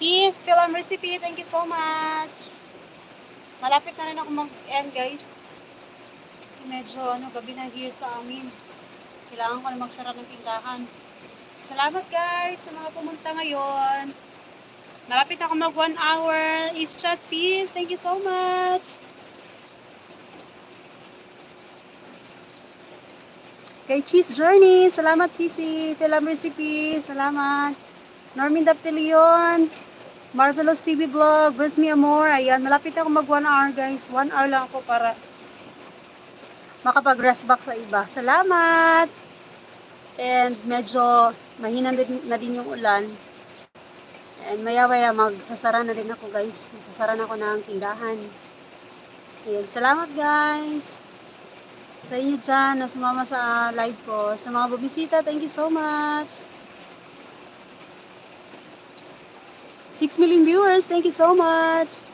Sis, Film Recipe, thank you so much. Malapit na rin ako mag-end, guys. Kasi medyo gabi na here sa amin. Kailangan ko na magsara ng tindahan. Salamat guys sa mga pumunta ngayon. Malapit na ako mag 1 hour. Is chat sis, thank you so much. Kay Cheese Journey, salamat Sisi. Film Recipe, salamat. Normin Daptilion, Marvelous TV Vlog, Bris Me Amor. Ayan, malapit ako mag 1 hour guys. 1 hour lang ako para makapag-rest back sa iba. Salamat! And medyo mahina na din yung ulan. And maya-maya magsasara na din ako guys. Magsasara na ako ng tindahan. Ayan, salamat guys! Sa inyo dyan na sumama sa live ko. Sa mga bubisita, thank you so much! 6 million viewers, thank you so much!